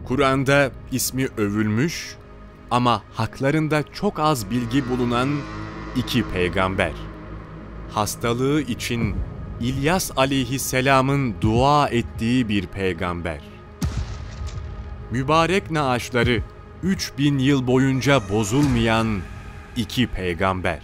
Kur'an'da ismi övülmüş ama haklarında çok az bilgi bulunan iki peygamber. Hastalığı için İlyas aleyhisselamın dua ettiği bir peygamber. Mübarek naaşları 3000 yıl boyunca bozulmayan iki peygamber.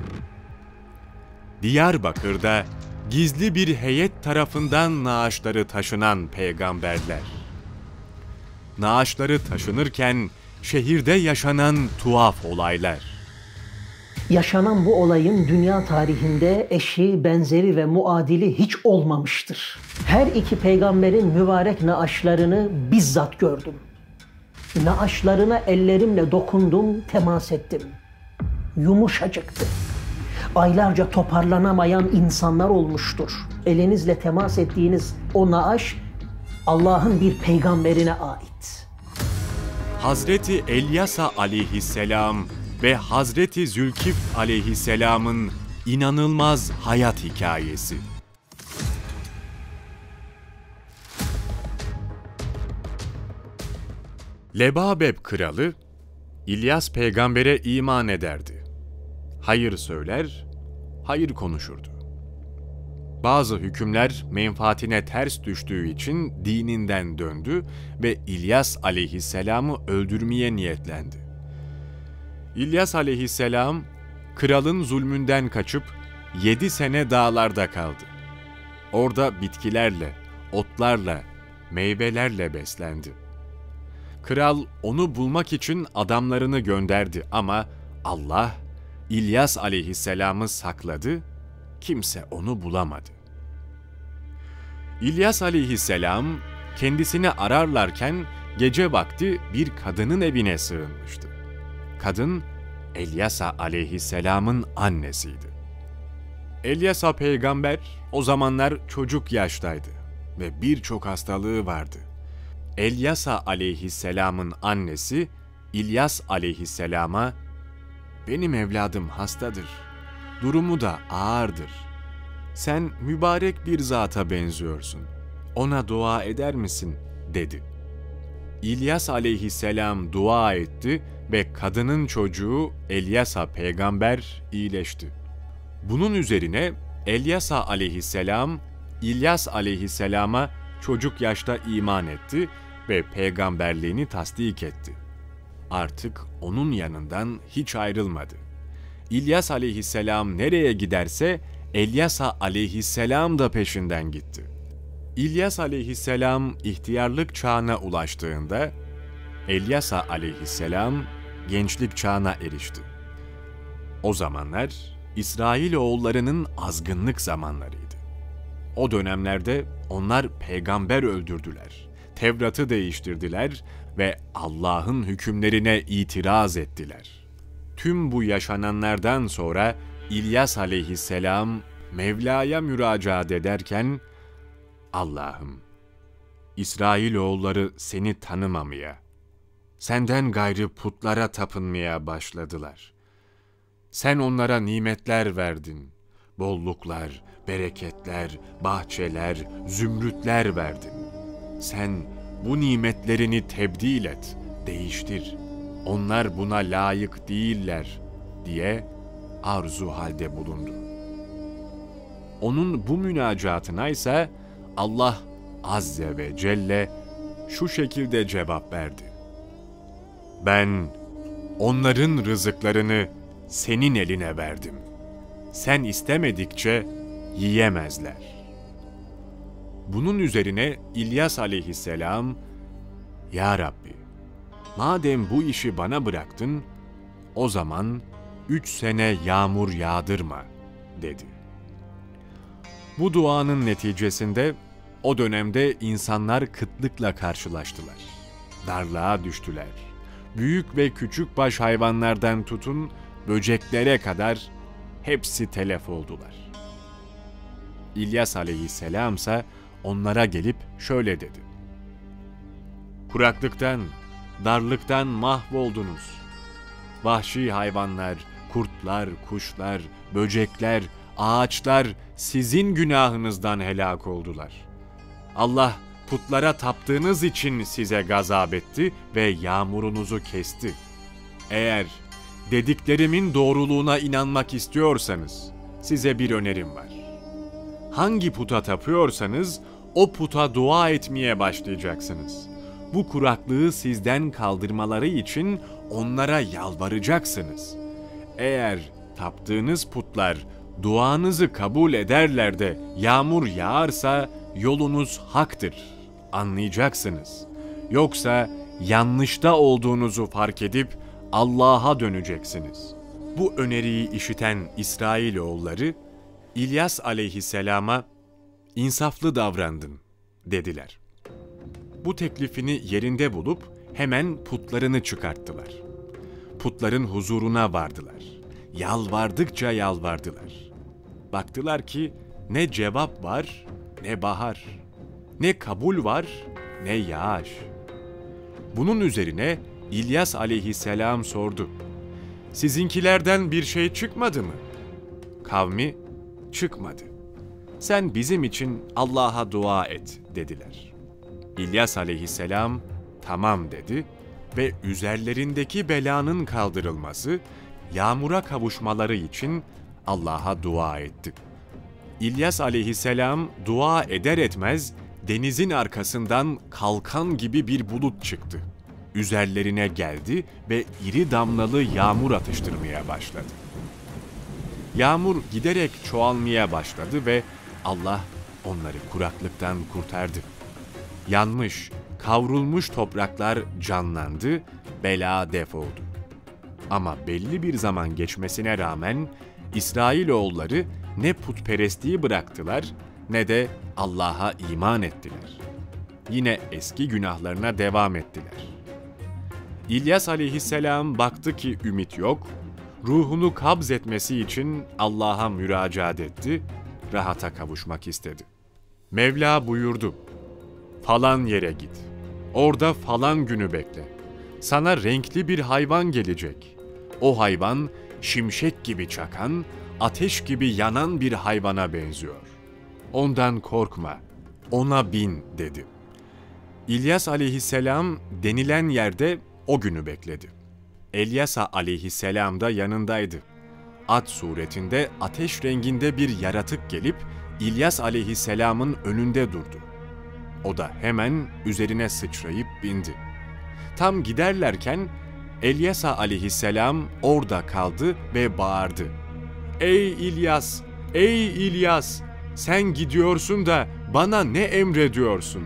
Diyarbakır'da gizli bir heyet tarafından naaşları taşınan peygamberler. Naaşları taşınırken şehirde yaşanan tuhaf olaylar. Yaşanan bu olayın dünya tarihinde eşi, benzeri ve muadili hiç olmamıştır. Her iki peygamberin mübarek naaşlarını bizzat gördüm. Naaşlarına ellerimle dokundum, temas ettim. Yumuşacıktı. Aylarca toparlanamayan insanlar olmuştur. Elinizle temas ettiğiniz o naaş Allah'ın bir peygamberine ait. Hazreti Elyasa aleyhisselam ve Hazreti Zülkifl aleyhisselamın inanılmaz hayat hikayesi. Lebabeb kralı, İlyas peygambere iman ederdi. Hayır söyler, hayır konuşurdu. Bazı hükümler menfaatine ters düştüğü için dininden döndü ve İlyas aleyhisselamı öldürmeye niyetlendi. İlyas aleyhisselam, kralın zulmünden kaçıp 7 sene dağlarda kaldı. Orada bitkilerle, otlarla, meyvelerle beslendi. Kral onu bulmak için adamlarını gönderdi ama Allah, İlyas aleyhisselamı sakladı, kimse onu bulamadı. İlyas aleyhisselam kendisini ararlarken gece vakti bir kadının evine sığınmıştı. Kadın, Elyasa aleyhisselamın annesiydi. Elyasa peygamber o zamanlar çocuk yaştaydı ve birçok hastalığı vardı. Elyasa aleyhisselamın annesi İlyas aleyhisselama, "Benim evladım hastadır, durumu da ağırdır. Sen mübarek bir zata benziyorsun, ona dua eder misin?" dedi. İlyas aleyhisselam dua etti ve kadının çocuğu Elyasa peygamber iyileşti. Bunun üzerine Elyasa aleyhisselam, İlyas aleyhisselama çocuk yaşta iman etti ve peygamberliğini tasdik etti. Artık onun yanından hiç ayrılmadı. İlyas aleyhisselam nereye giderse Elyasa aleyhisselam da peşinden gitti. İlyas aleyhisselam ihtiyarlık çağına ulaştığında Elyasa aleyhisselam gençlik çağına erişti. O zamanlar İsrailoğullarının azgınlık zamanlarıydı. O dönemlerde onlar peygamber öldürdüler, Tevrat'ı değiştirdiler ve Allah'ın hükümlerine itiraz ettiler. Tüm bu yaşananlardan sonra İlyas aleyhisselam Mevla'ya müracaat ederken, "Allah'ım, İsrailoğulları seni tanımamaya, senden gayrı putlara tapınmaya başladılar. Sen onlara nimetler verdin, bolluklar, bereketler, bahçeler, zümrütler verdin. Sen bu nimetlerini tebdil et, değiştir. Onlar buna layık değiller," diye arzu halde bulundu. Onun bu münacatına ise Allah Azze ve Celle şu şekilde cevap verdi: "Ben onların rızıklarını senin eline verdim. Sen istemedikçe yiyemezler." Bunun üzerine İlyas aleyhisselam, "Ya Rabbi, madem bu işi bana bıraktın, o zaman 3 sene yağmur yağdırma," dedi. Bu duanın neticesinde o dönemde insanlar kıtlıkla karşılaştılar. Darlığa düştüler. Büyük ve küçük baş hayvanlardan tutun böceklere kadar hepsi telef oldular. İlyas aleyhisselam ise onlara gelip şöyle dedi: "Kuraklıktan, darlıktan mahvoldunuz. Vahşi hayvanlar, kurtlar, kuşlar, böcekler, ağaçlar sizin günahınızdan helak oldular. Allah Putlara taptığınız için size gazap etti ve yağmurunuzu kesti. Eğer dediklerimin doğruluğuna inanmak istiyorsanız size bir önerim var. Hangi puta tapıyorsanız o puta dua etmeye başlayacaksınız. Bu kuraklığı sizden kaldırmaları için onlara yalvaracaksınız. Eğer taptığınız putlar duanızı kabul ederler de yağmur yağarsa yolunuz haktır, anlayacaksınız. Yoksa yanlışta olduğunuzu fark edip Allah'a döneceksiniz. Bu öneriyi işiten İsrailoğulları İlyas aleyhisselama insaflı davrandın dediler. Bu teklifini yerinde bulup hemen putlarını çıkarttılar. Putların huzuruna vardılar. Yalvardıkça yalvardılar. Baktılar ki ne cevap var ne bahar, ne kabul var ne yağış. Bunun üzerine İlyas aleyhisselam sordu. Sizinkilerden bir şey çıkmadı mı? Kavmi çıkmadı. Sen bizim için Allah'a dua et dediler. İlyas aleyhisselam tamam dedi ve üzerlerindeki belanın kaldırılması, yağmura kavuşmaları için Allah'a dua etti. İlyas aleyhisselam dua eder etmez denizin arkasından kalkan gibi bir bulut çıktı. Üzerlerine geldi ve iri damlalı yağmur atıştırmaya başladı. Yağmur giderek çoğalmaya başladı ve Allah onları kuraklıktan kurtardı. Yanmış, kavrulmuş topraklar canlandı, bela defoldu. Ama belli bir zaman geçmesine rağmen İsrailoğulları ne putperestliği bıraktılar ne de Allah'a iman ettiler. Yine eski günahlarına devam ettiler. İlyas aleyhisselam baktı ki ümit yok, ruhunu kabz etmesi için Allah'a müracaat etti, rahata kavuşmak istedi. Mevla buyurdu, falan yere git, orada falan günü bekle. Sana renkli bir hayvan gelecek. O hayvan şimşek gibi çakan, ateş gibi yanan bir hayvana benziyor. Ondan korkma, ona bin dedi. İlyas aleyhisselam denilen yerde o günü bekledi. Elyasa aleyhisselam da yanındaydı. At suretinde ateş renginde bir yaratık gelip İlyas aleyhisselamın önünde durdu. O da hemen üzerine sıçrayıp bindi. Tam giderlerken Elyasa aleyhisselam orada kaldı ve bağırdı. Ey İlyas, ey İlyas, sen gidiyorsun da bana ne emrediyorsun?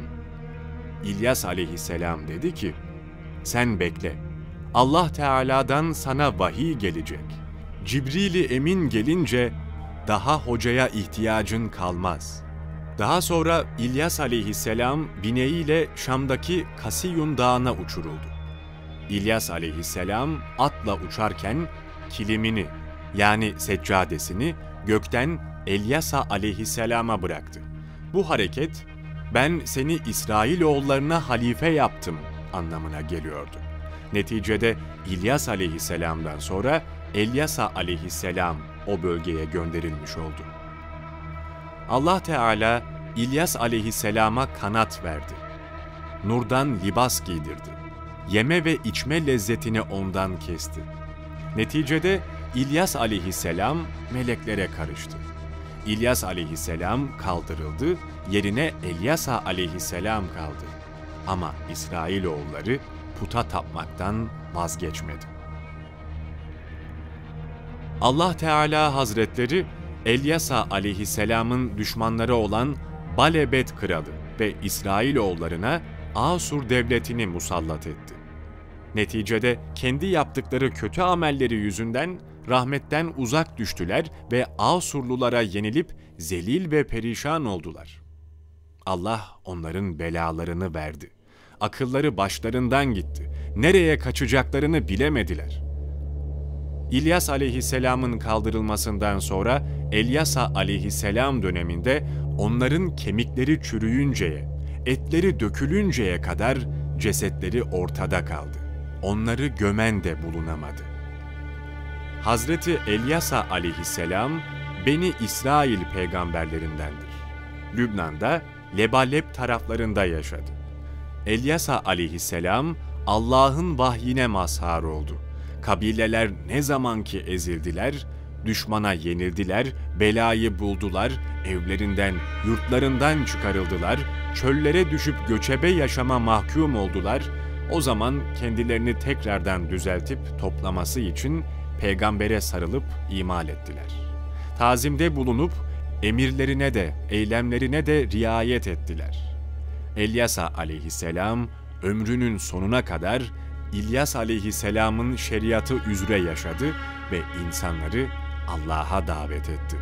İlyas aleyhisselam dedi ki, sen bekle, Allah Teala'dan sana vahiy gelecek. Cibril-i Emin gelince daha hocaya ihtiyacın kalmaz. Daha sonra İlyas aleyhisselam bineğiyle Şam'daki Kasiyun Dağı'na uçuruldu. İlyas aleyhisselam atla uçarken kilimini yani seccadesini gökten Elyasa aleyhisselama bıraktı. Bu hareket ben seni İsrailoğullarına halife yaptım anlamına geliyordu. Neticede İlyas aleyhisselamdan sonra Elyasa aleyhisselam o bölgeye gönderilmiş oldu. Allah Teala İlyas aleyhisselama kanat verdi. Nurdan libas giydirdi. Yeme ve içme lezzetini ondan kesti. Neticede İlyas aleyhisselam meleklere karıştı. İlyas aleyhisselam kaldırıldı, yerine Elyasa aleyhisselam kaldı. Ama İsrailoğulları puta tapmaktan vazgeçmedi. Allah Teala Hazretleri Elyasa aleyhisselamın düşmanları olan Balebet kralı ve İsrailoğullarına Asur devletini musallat etti. Neticede kendi yaptıkları kötü amelleri yüzünden rahmetten uzak düştüler ve Asurlulara yenilip zelil ve perişan oldular. Allah onların belalarını verdi. Akılları başlarından gitti. Nereye kaçacaklarını bilemediler. İlyas aleyhisselamın kaldırılmasından sonra Elyasa aleyhisselam döneminde onların kemikleri çürüyünceye, etleri dökülünceye kadar cesetleri ortada kaldı. Onları gömen de bulunamadı. Hazreti Elyasa aleyhisselam Beni İsrail peygamberlerindendir. Lübnan'da Lebalep taraflarında yaşadı. Elyasa aleyhisselam Allah'ın vahyine mazhar oldu. Kabileler ne zaman ki ezildiler, düşmana yenildiler, belayı buldular, evlerinden, yurtlarından çıkarıldılar, çöllere düşüp göçebe yaşama mahkum oldular, o zaman kendilerini tekrardan düzeltip toplaması için peygambere sarılıp iman ettiler. Tazimde bulunup emirlerine de, eylemlerine de riayet ettiler. Elyasa aleyhisselam ömrünün sonuna kadar İlyas aleyhisselamın şeriatı üzere yaşadı ve insanları Allah'a davet etti.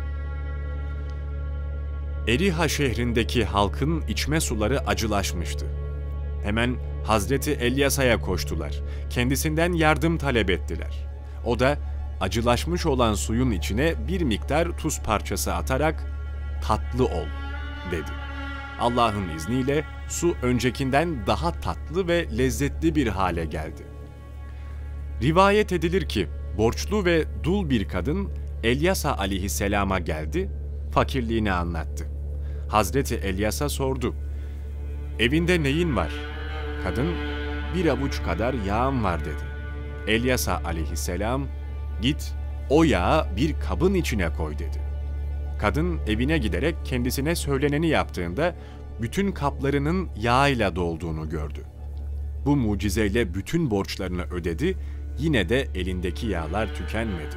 Eriha şehrindeki halkın içme suları acılaşmıştı. Hemen Hazreti Elyasa'ya koştular. Kendisinden yardım talep ettiler. O da acılaşmış olan suyun içine bir miktar tuz parçası atarak "Tatlı ol," dedi. Allah'ın izniyle su öncekinden daha tatlı ve lezzetli bir hale geldi. Rivayet edilir ki borçlu ve dul bir kadın Elyasa aleyhisselama geldi, fakirliğini anlattı. Hazreti Elyasa sordu, "Evinde neyin var?" Kadın, "Bir avuç kadar yağım var," dedi. Elyasa aleyhisselam, "Git, o yağı bir kabın içine koy," dedi. Kadın evine giderek kendisine söyleneni yaptığında bütün kaplarının yağ ile dolduğunu gördü. Bu mucizeyle bütün borçlarını ödedi, yine de elindeki yağlar tükenmedi.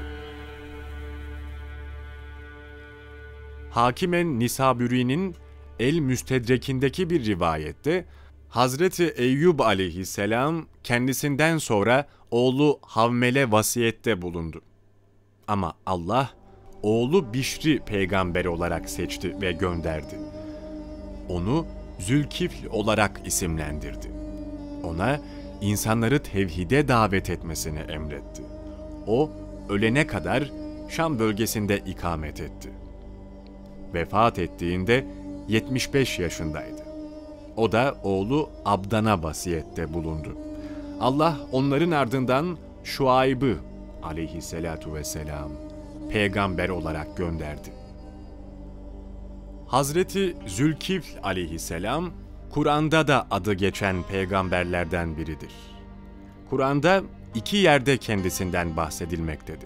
Hakim Nisabüri'nin El-Müstedrek'indeki bir rivayette Hazreti Eyyub aleyhisselam kendisinden sonra oğlu Havmel'e vasiyette bulundu. Ama Allah oğlu Bişri peygamber olarak seçti ve gönderdi. Onu Zülkifl olarak isimlendirdi. Ona insanları tevhide davet etmesini emretti. O ölene kadar Şam bölgesinde ikamet etti. Vefat ettiğinde 75 yaşındaydı. O da oğlu Abdan'a vasiyette bulundu. Allah onların ardından Şuayb'ı aleyhisselatu vesselam peygamber olarak gönderdi. Hazreti Zülkifl aleyhisselam, Kur'an'da da adı geçen peygamberlerden biridir. Kur'an'da 2 yerde kendisinden bahsedilmektedir.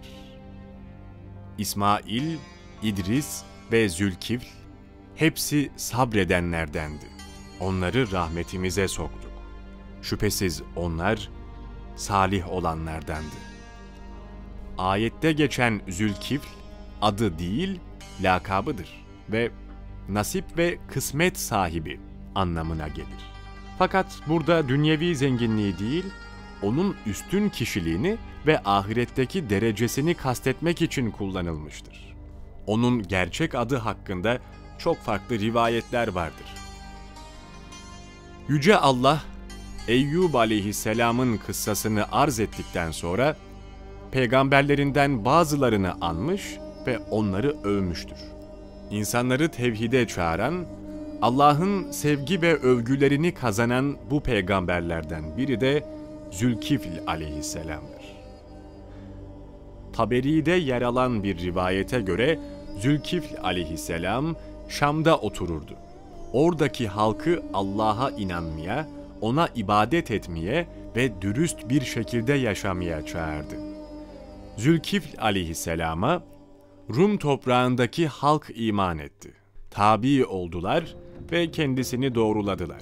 İsmail, İdris ve Zülkifl hepsi sabredenlerdendi. Onları rahmetimize soktuk. Şüphesiz onlar salih olanlardandı. Ayette geçen Zülkifl adı değil, lakabıdır ve nasip ve kısmet sahibi anlamına gelir. Fakat burada dünyevi zenginliği değil, onun üstün kişiliğini ve ahiretteki derecesini kastetmek için kullanılmıştır. Onun gerçek adı hakkında çok farklı rivayetler vardır. Yüce Allah, Eyyub aleyhisselamın kıssasını arz ettikten sonra, peygamberlerinden bazılarını anmış ve onları övmüştür. İnsanları tevhide çağıran, Allah'ın sevgi ve övgülerini kazanan bu peygamberlerden biri de Zülkifl aleyhisselamdır. Taberi'de yer alan bir rivayete göre Zülkifl aleyhisselam Şam'da otururdu. Oradaki halkı Allah'a inanmaya, ona ibadet etmeye ve dürüst bir şekilde yaşamaya çağırdı. Zülkifl aleyhisselama Rum toprağındaki halk iman etti. Tabi oldular ve kendisini doğruladılar.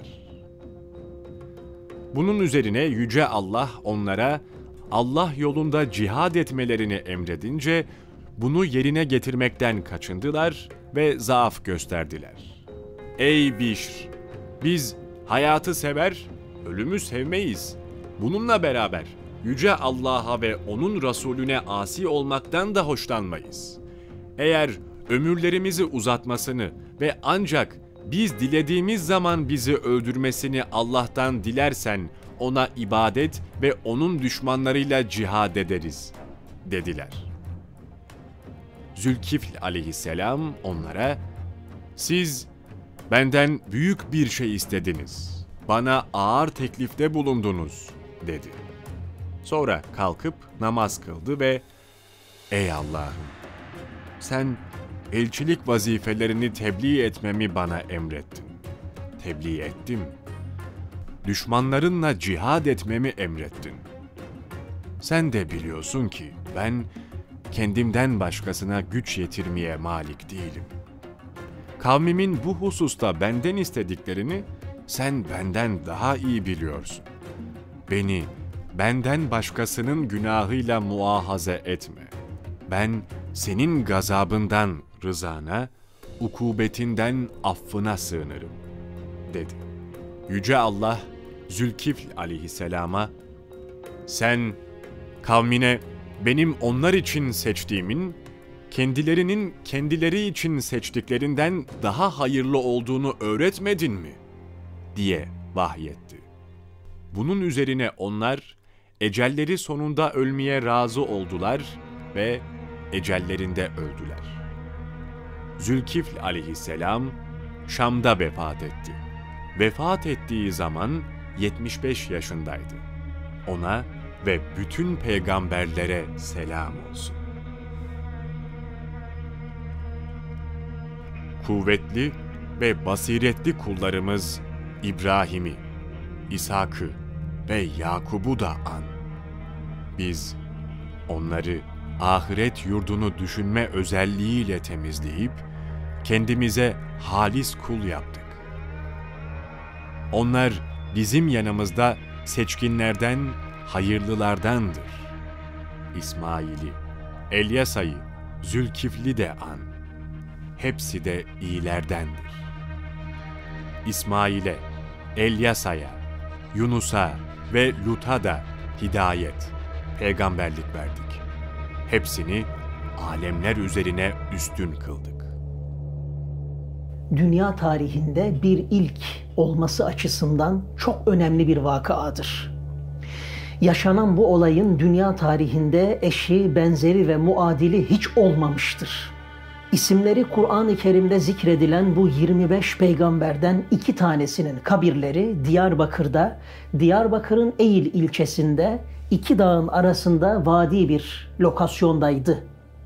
Bunun üzerine Yüce Allah onlara Allah yolunda cihad etmelerini emredince bunu yerine getirmekten kaçındılar ve zaaf gösterdiler. Ey Bişr! Biz hayatı sever, ölümü sevmeyiz. Bununla beraber Yüce Allah'a ve O'nun Resulüne asi olmaktan da hoşlanmayız. Eğer ömürlerimizi uzatmasını ve ancak biz dilediğimiz zaman bizi öldürmesini Allah'tan dilersen ona ibadet ve onun düşmanlarıyla cihad ederiz, dediler. Zülkifl aleyhisselam onlara, siz benden büyük bir şey istediniz, bana ağır teklifte bulundunuz, dedi. Sonra kalkıp namaz kıldı ve ey Allah'ım, sen elçilik vazifelerini tebliğ etmemi bana emrettin. tebliğ ettim. Düşmanlarınla cihad etmemi emrettin. Sen de biliyorsun ki ben kendimden başkasına güç yetirmeye malik değilim. Kavmimin bu hususta benden istediklerini sen benden daha iyi biliyorsun. Beni benden başkasının günahıyla muahaze etme. Ben senin gazabından rızana, ukubetinden affına sığınırım, dedi. Yüce Allah, Zülkifl aleyhisselama, sen kavmine benim onlar için seçtiğimin, kendilerinin kendileri için seçtiklerinden daha hayırlı olduğunu öğretmedin mi? Diye vahyetti. Bunun üzerine onlar, ecelleri sonunda ölmeye razı oldular ve ecellerinde öldüler. Zülkifl aleyhisselam, Şam'da vefat etti. Vefat ettiği zaman 75 yaşındaydı. Ona ve bütün peygamberlere selam olsun. Kuvvetli ve basiretli kullarımız İbrahim'i, İshak'ı ve Yakub'u da an. Biz onları ahiret yurdunu düşünme özelliğiyle temizleyip kendimize halis kul yaptık. Onlar bizim yanımızda seçkinlerden, hayırlılardandır. İsmail'i, Elyasa'yı, Zülkifl'i de an. Hepsi de iyilerdendir. İsmail'e, Elyasa'ya, Yunus'a ve Lut'a da hidayet, peygamberlik verdik. Hepsini alemler üzerine üstün kıldık. Dünya tarihinde bir ilk olması açısından çok önemli bir vakıadır. Yaşanan bu olayın dünya tarihinde eşi, benzeri ve muadili hiç olmamıştır. İsimleri Kur'an-ı Kerim'de zikredilen bu 25 peygamberden 2 tanesinin kabirleri Diyarbakır'da, Diyarbakır'ın Eğil ilçesinde 2 dağın arasında vadi bir lokasyondaydı.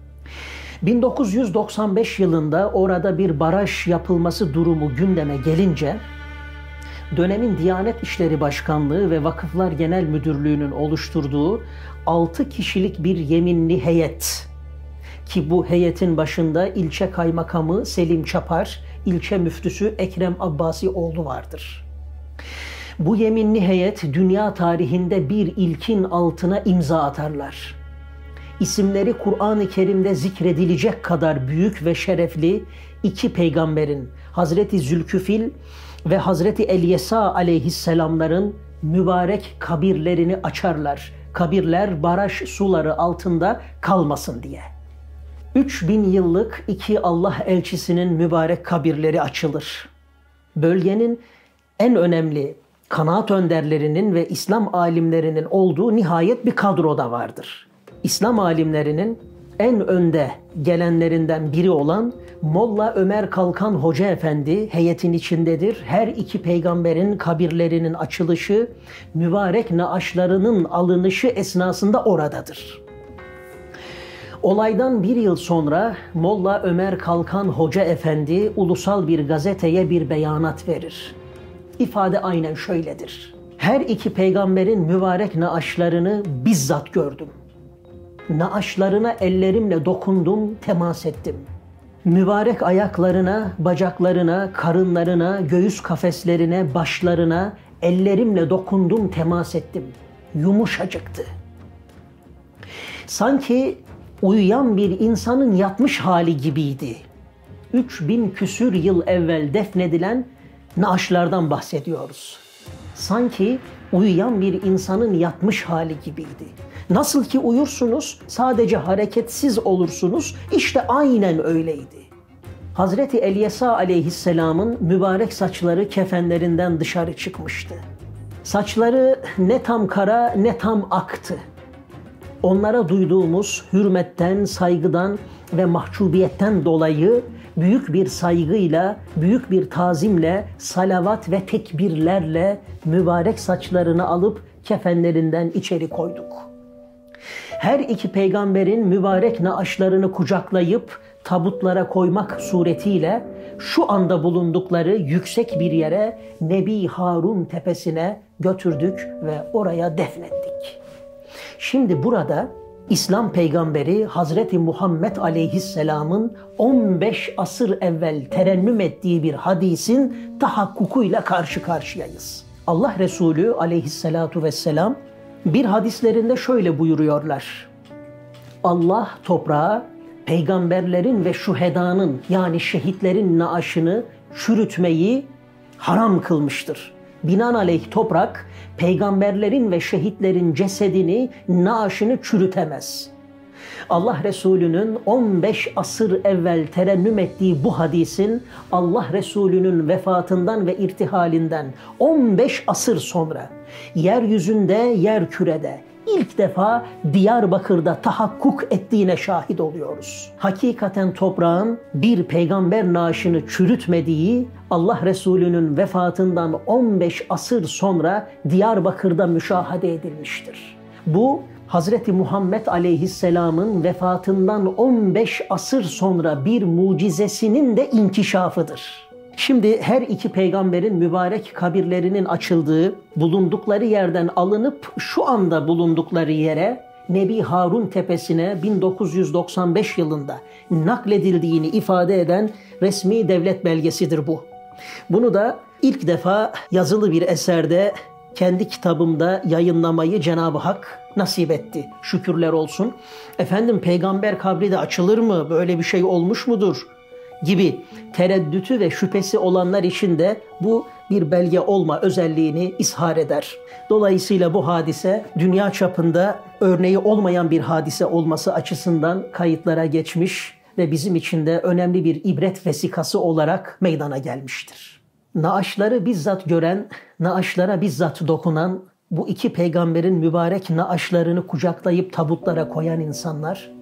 1995 yılında orada bir baraj yapılması durumu gündeme gelince, dönemin Diyanet İşleri Başkanlığı ve Vakıflar Genel Müdürlüğü'nün oluşturduğu 6 kişilik bir yeminli heyet, ki bu heyetin başında ilçe kaymakamı Selim Çapar, ilçe müftüsü Ekrem Abbasioğlu vardır. Bu yeminli heyet dünya tarihinde bir ilkin altına imza atarlar. İsimleri Kur'an-ı Kerim'de zikredilecek kadar büyük ve şerefli 2 peygamberin, Hazreti Zülküfil ve Hazreti Elyesa aleyhisselamların mübarek kabirlerini açarlar. Kabirler baraj suları altında kalmasın diye. 3000 yıllık 2 Allah elçisinin mübarek kabirleri açılır. Bölgenin en önemli kanaat önderlerinin ve İslam alimlerinin olduğu nihayet bir kadro da vardır. İslam alimlerinin en önde gelenlerinden biri olan Molla Ömer Kalkan Hoca Efendi heyetin içindedir. Her 2 peygamberin kabirlerinin açılışı, mübarek naaşlarının alınışı esnasında oradadır. Olaydan 1 yıl sonra Molla Ömer Kalkan Hoca Efendi ulusal bir gazeteye bir beyanat verir. İfade aynen şöyledir: her 2 peygamberin mübarek naaşlarını bizzat gördüm. Naaşlarına ellerimle dokundum, temas ettim. Mübarek ayaklarına, bacaklarına, karınlarına, göğüs kafeslerine, başlarına ellerimle dokundum, temas ettim. Yumuşacıktı. Sanki uyuyan bir insanın yatmış hali gibiydi. 3000 küsür yıl evvel defnedilen naaşlardan bahsediyoruz. Sanki uyuyan bir insanın yatmış hali gibiydi. Nasıl ki uyursunuz, sadece hareketsiz olursunuz, işte aynen öyleydi. Hazreti Elyesa aleyhisselamın mübarek saçları kefenlerinden dışarı çıkmıştı. Saçları ne tam kara ne tam aktı. Onlara duyduğumuz hürmetten, saygıdan ve mahcubiyetten dolayı büyük bir saygıyla, büyük bir tazimle, salavat ve tekbirlerle mübarek saçlarını alıp kefenlerinden içeri koyduk. Her 2 peygamberin mübarek naaşlarını kucaklayıp tabutlara koymak suretiyle şu anda bulundukları yüksek bir yere, Nebi Harun tepesine götürdük ve oraya defnettik. Şimdi burada İslam peygamberi Hazreti Muhammed Aleyhisselam'ın 15 asır evvel terennüm ettiği bir hadisin tahakkukuyla karşı karşıyayız. Allah Resulü Aleyhisselatu Vesselam bir hadislerinde şöyle buyuruyorlar: Allah toprağa peygamberlerin ve şuhedanın, yani şehitlerin naaşını çürütmeyi haram kılmıştır. Binaenaleyh toprak peygamberlerin ve şehitlerin cesedini, naaşını çürütemez. Allah Resulü'nün 15 asır evvel terennüm ettiği bu hadisin Allah Resulü'nün vefatından ve irtihalinden 15 asır sonra yeryüzünde, yerkürede ilk defa Diyarbakır'da tahakkuk ettiğine şahit oluyoruz. Hakikaten toprağın bir peygamber naaşını çürütmediği Allah Resulü'nün vefatından 15 asır sonra Diyarbakır'da müşahede edilmiştir. Bu Hazreti Muhammed Aleyhisselam'ın vefatından 15 asır sonra bir mucizesinin de inkişafıdır. Şimdi her iki peygamberin mübarek kabirlerinin açıldığı, bulundukları yerden alınıp şu anda bulundukları yere, Nebi Harun tepesine 1995 yılında nakledildiğini ifade eden resmi devlet belgesidir bu. Bunu da ilk defa yazılı bir eserde kendi kitabımda yayınlamayı Cenab-ı Hak nasip etti. Şükürler olsun. Efendim, peygamber kabri de açılır mı? Böyle bir şey olmuş mudur? Gibi tereddütü ve şüphesi olanlar için de bu bir belge olma özelliğini ishar eder. Dolayısıyla bu hadise dünya çapında örneği olmayan bir hadise olması açısından kayıtlara geçmiş ve bizim için de önemli bir ibret vesikası olarak meydana gelmiştir. Naaşları bizzat gören, naaşlara bizzat dokunan, bu iki peygamberin mübarek naaşlarını kucaklayıp tabutlara koyan insanlar,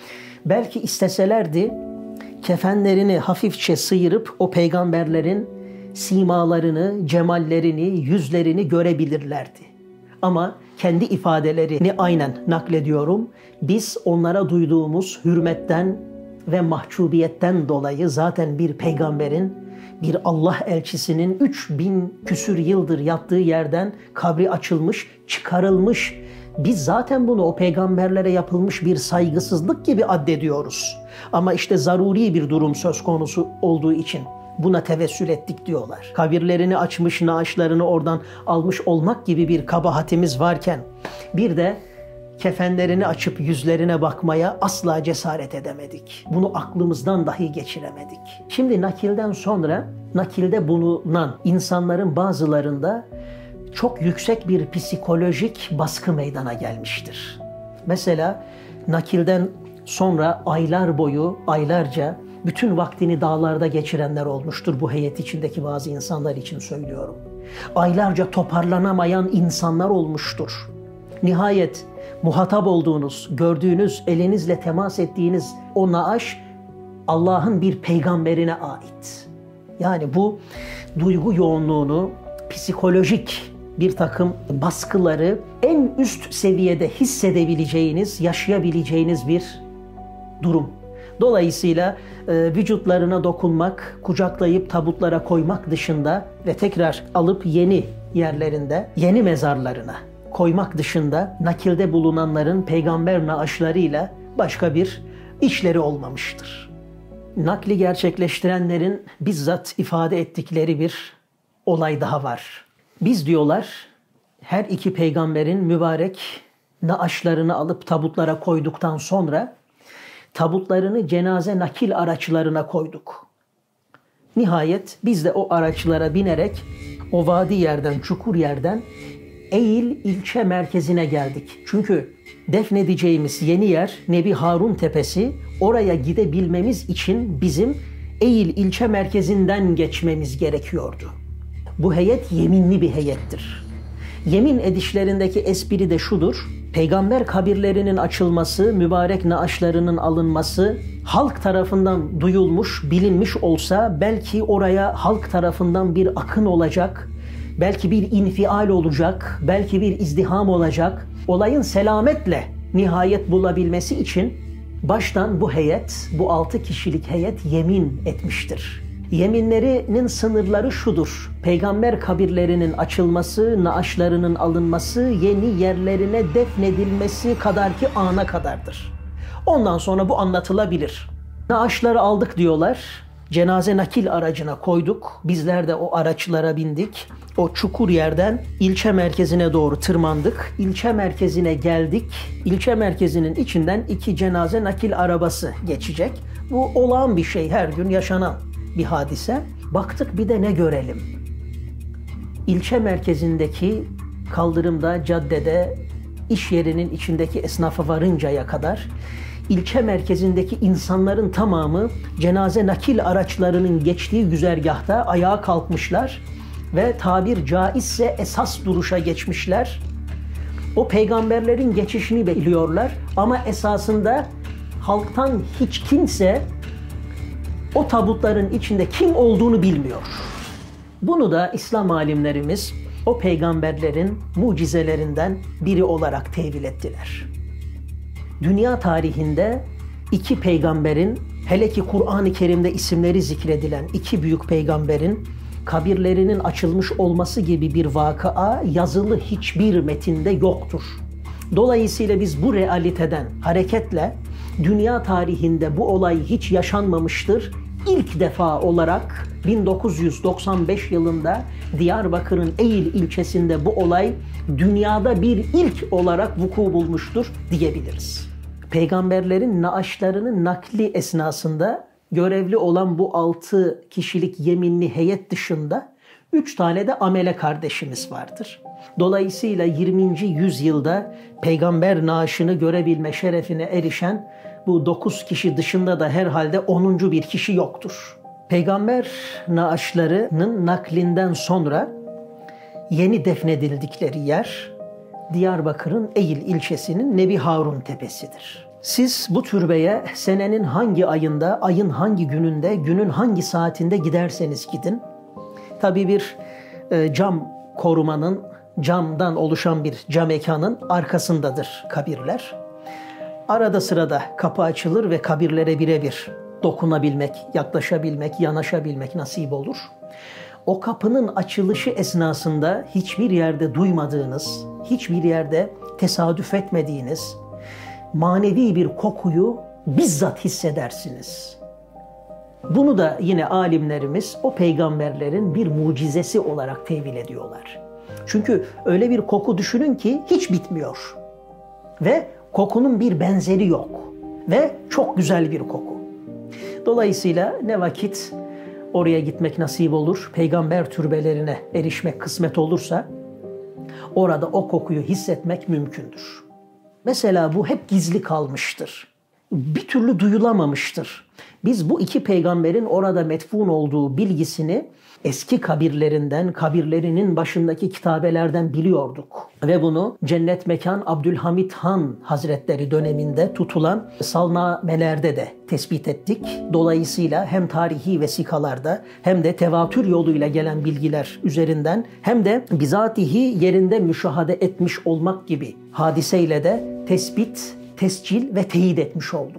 belki isteselerdi kefenlerini hafifçe sıyırıp o peygamberlerin simalarını, cemallerini, yüzlerini görebilirlerdi. Ama kendi ifadelerini aynen naklediyorum. Biz onlara duyduğumuz hürmetten ve mahcubiyetten dolayı zaten bir peygamberin, bir Allah elçisinin 3000 küsür yıldır yattığı yerden kabri açılmış, çıkarılmış. Biz zaten bunu o peygamberlere yapılmış bir saygısızlık gibi addediyoruz. Ama işte zaruri bir durum söz konusu olduğu için buna tevessül ettik diyorlar. Kabirlerini açmış, naaşlarını oradan almış olmak gibi bir kabahatimiz varken bir de kefenlerini açıp yüzlerine bakmaya asla cesaret edemedik. Bunu aklımızdan dahi geçiremedik. Şimdi nakilden sonra nakilde bulunan insanların bazılarında çok yüksek bir psikolojik baskı meydana gelmiştir. Mesela nakilden sonra aylar boyu, aylarca bütün vaktini dağlarda geçirenler olmuştur. Bu heyet içindeki bazı insanlar için söylüyorum. Aylarca toparlanamayan insanlar olmuştur. Nihayet muhatap olduğunuz, gördüğünüz, elinizle temas ettiğiniz o naaş Allah'ın bir peygamberine ait. Yani bu duygu yoğunluğunu, psikolojik bir takım baskıları en üst seviyede hissedebileceğiniz, yaşayabileceğiniz bir durum. Dolayısıyla vücutlarına dokunmak, kucaklayıp tabutlara koymak dışında ve tekrar alıp yeni yerlerinde, yeni mezarlarına koymak dışında nakilde bulunanların peygamber naaşlarıyla başka bir işleri olmamıştır. Nakli gerçekleştirenlerin bizzat ifade ettikleri bir olay daha var. Biz diyorlar her iki peygamberin mübarek naaşlarını alıp tabutlara koyduktan sonra tabutlarını cenaze nakil araçlarına koyduk. Nihayet biz de o araçlara binerek o vadi yerden, çukur yerden Eğil ilçe merkezine geldik. Çünkü defnedeceğimiz yeni yer Nebi Harun Tepesi. Oraya gidebilmemiz için bizim Eğil ilçe merkezinden geçmemiz gerekiyordu. Bu heyet yeminli bir heyettir. Yemin edişlerindeki espri de şudur: peygamber kabirlerinin açılması, mübarek naaşlarının alınması halk tarafından duyulmuş, bilinmiş olsa belki oraya halk tarafından bir akın olacak, belki bir infial olacak, belki bir izdiham olacak. Olayın selametle nihayet bulabilmesi için baştan bu heyet, bu 6 kişilik heyet yemin etmiştir. Yeminlerinin sınırları şudur: peygamber kabirlerinin açılması, naaşlarının alınması, yeni yerlerine defnedilmesi kadarki ana kadardır. Ondan sonra bu anlatılabilir. Naaşları aldık diyorlar, cenaze nakil aracına koyduk. Bizler de o araçlara bindik. O çukur yerden ilçe merkezine doğru tırmandık. İlçe merkezine geldik. İlçe merkezinin içinden 2 cenaze nakil arabası geçecek. Bu olağan bir şey, her gün yaşanan bir hadise. Baktık bir de ne görelim? İlçe merkezindeki kaldırımda, caddede, iş yerinin içindeki esnafa varıncaya kadar ilçe merkezindeki insanların tamamı cenaze nakil araçlarının geçtiği güzergahta ayağa kalkmışlar ve tabir caizse esas duruşa geçmişler. O peygamberlerin geçişini bekliyorlar ama esasında halktan hiç kimse o tabutların içinde kim olduğunu bilmiyor. Bunu da İslam alimlerimiz o peygamberlerin mucizelerinden biri olarak tevil ettiler. Dünya tarihinde 2 peygamberin, hele ki Kur'an-ı Kerim'de isimleri zikredilen 2 büyük peygamberin kabirlerinin açılmış olması gibi bir vakıa yazılı hiçbir metinde yoktur. Dolayısıyla biz bu realiteden hareketle dünya tarihinde bu olay hiç yaşanmamıştır. İlk defa olarak 1995 yılında Diyarbakır'ın Eğil ilçesinde bu olay dünyada bir ilk olarak vuku bulmuştur diyebiliriz. Peygamberlerin naaşlarının nakli esnasında görevli olan bu 6 kişilik yeminli heyet dışında 3 tane de amele kardeşimiz vardır. Dolayısıyla 20. yüzyılda peygamber naaşını görebilme şerefine erişen bu 9 kişi dışında da herhalde 10. bir kişi yoktur. Peygamber naaşlarının naklinden sonra yeni defnedildikleri yer Diyarbakır'ın Eğil ilçesinin Nebi Harun Tepesi'dir. Siz bu türbeye senenin hangi ayında, ayın hangi gününde, günün hangi saatinde giderseniz gidin. Tabii bir cam korumanın, camdan oluşan bir cam mekanın arkasındadır kabirler. Arada sırada kapı açılır ve kabirlere birebir dokunabilmek, yaklaşabilmek, yanaşabilmek nasip olur. O kapının açılışı esnasında hiçbir yerde duymadığınız, hiçbir yerde tesadüf etmediğiniz manevi bir kokuyu bizzat hissedersiniz. Bunu da yine alimlerimiz o peygamberlerin bir mucizesi olarak tevil ediyorlar. Çünkü öyle bir koku düşünün ki hiç bitmiyor. Ve kokunun bir benzeri yok. Ve çok güzel bir koku. Dolayısıyla ne vakit oraya gitmek nasip olur, peygamber türbelerine erişmek kısmet olursa orada o kokuyu hissetmek mümkündür. Mesela bu hep gizli kalmıştır. Bir türlü duyulamamıştır. Biz bu 2 peygamberin orada metfun olduğu bilgisini eski kabirlerinden, kabirlerinin başındaki kitabelerden biliyorduk. Ve bunu Cennet Mekan Abdülhamid Han Hazretleri döneminde tutulan salnamelerde de tespit ettik. Dolayısıyla hem tarihi vesikalarda hem de tevatür yoluyla gelen bilgiler üzerinden hem de bizatihi yerinde müşahede etmiş olmak gibi hadiseyle de tespit, tescil ve teyit etmiş olduk.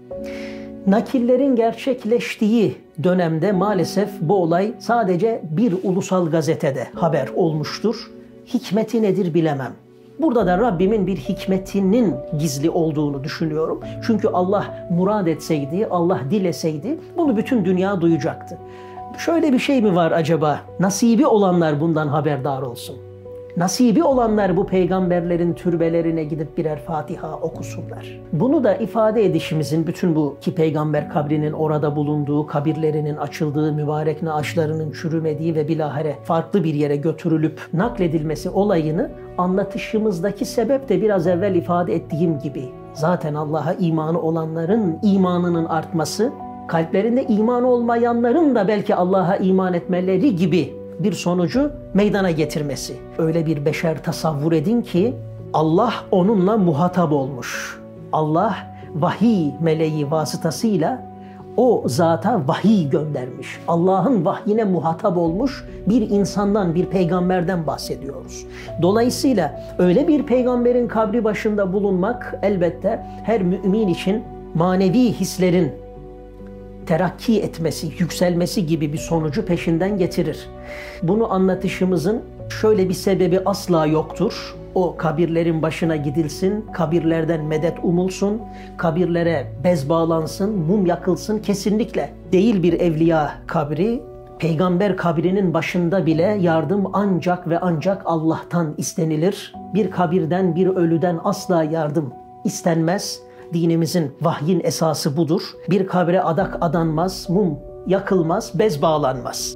Nakillerin gerçekleştiği dönemde maalesef bu olay sadece bir ulusal gazetede haber olmuştur. Hikmeti nedir bilemem. Burada da Rabbimin bir hikmetinin gizli olduğunu düşünüyorum. Çünkü Allah murad etseydi, Allah dileseydi bunu bütün dünya duyacaktı. Şöyle bir şey mi var acaba? Nasibi olanlar bundan haberdar olsun. Nasibi olanlar bu peygamberlerin türbelerine gidip birer Fatiha okusunlar. Bunu da ifade edişimizin bütün bu 2 peygamber kabrinin orada bulunduğu, kabirlerinin açıldığı, mübarek naaşlarının çürümediği ve bilahare farklı bir yere götürülüp nakledilmesi olayını anlatışımızdaki sebep de biraz evvel ifade ettiğim gibi. Zaten Allah'a imanı olanların imanının artması, kalplerinde imanı olmayanların da belki Allah'a iman etmeleri gibi bir sonucu meydana getirmesi. Öyle bir beşer tasavvur edin ki Allah onunla muhatap olmuş. Allah vahiy meleği vasıtasıyla o zata vahiy göndermiş. Allah'ın vahyine muhatap olmuş bir insandan, bir peygamberden bahsediyoruz. Dolayısıyla öyle bir peygamberin kabri başında bulunmak elbette her mümin için manevi hislerin terakki etmesi, yükselmesi gibi bir sonucu peşinden getirir. Bunu anlatışımızın şöyle bir sebebi asla yoktur. O kabirlerin başına gidilsin, kabirlerden medet umulsun, kabirlere bez bağlansın, mum yakılsın, kesinlikle değil. Bir evliya kabri, peygamber kabrinin başında bile yardım ancak ve ancak Allah'tan istenilir. Bir kabirden, bir ölüden asla yardım istenmez. Dinimizin, vahyin esası budur. Bir kabre adak adanmaz, mum yakılmaz, bez bağlanmaz.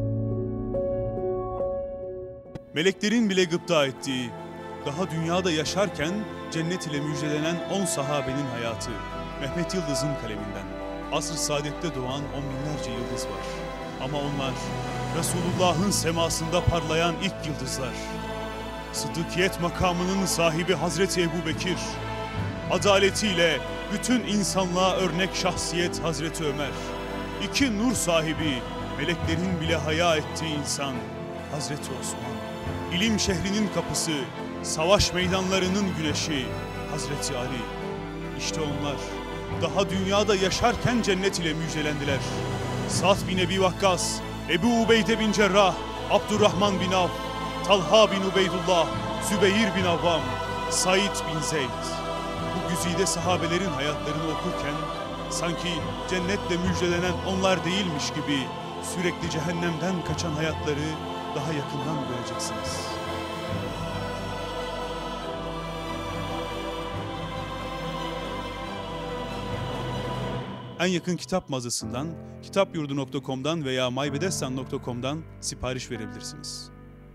Meleklerin bile gıpta ettiği, daha dünyada yaşarken cennet ile müjdelenen 10 sahabenin hayatı, Mehmet Yıldız'ın kaleminden. Asr-ı saadette doğan on binlerce yıldız var. Ama onlar Resulullah'ın semasında parlayan ilk yıldızlar. Sıddıkiyet makamının sahibi Hazreti Ebubekir, adaletiyle bütün insanlığa örnek şahsiyet Hazreti Ömer, iki nur sahibi, meleklerin bile haya ettiği insan Hazreti Osman, ilim şehrinin kapısı, savaş meydanlarının güneşi Hazreti Ali. İşte onlar daha dünyada yaşarken cennet ile müjdelendiler. Sa'd bin Ebi Vakkas, Ebu Ubeyde bin Cerrah, Abdurrahman bin Avf, Talha bin Ubeydullah, Zübeyir bin Avvam, Said bin Zeyd. Bu güzide sahabelerin hayatlarını okurken sanki cennetle müjdelenen onlar değilmiş gibi sürekli cehennemden kaçan hayatları daha yakından göreceksiniz. En yakın kitap mağazasından, kitapyurdu.com'dan veya maybedestan.com'dan sipariş verebilirsiniz.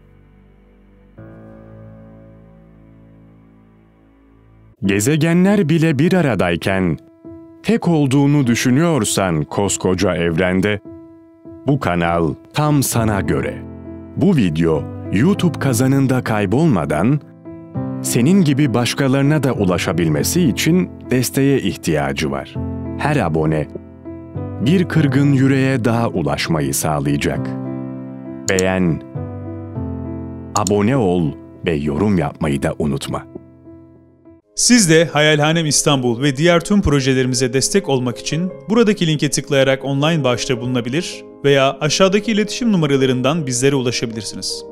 Gezegenler bile bir aradayken, tek olduğunu düşünüyorsan koskoca evrende, bu kanal tam sana göre. Bu video YouTube kazanında kaybolmadan, senin gibi başkalarına da ulaşabilmesi için desteğe ihtiyacı var. Her abone, bir kırgın yüreğe daha ulaşmayı sağlayacak. Beğen, abone ol ve yorum yapmayı da unutma. Siz de Hayalhanem İstanbul ve diğer tüm projelerimize destek olmak için buradaki linke tıklayarak online bağışta bulunabilir veya aşağıdaki iletişim numaralarından bizlere ulaşabilirsiniz.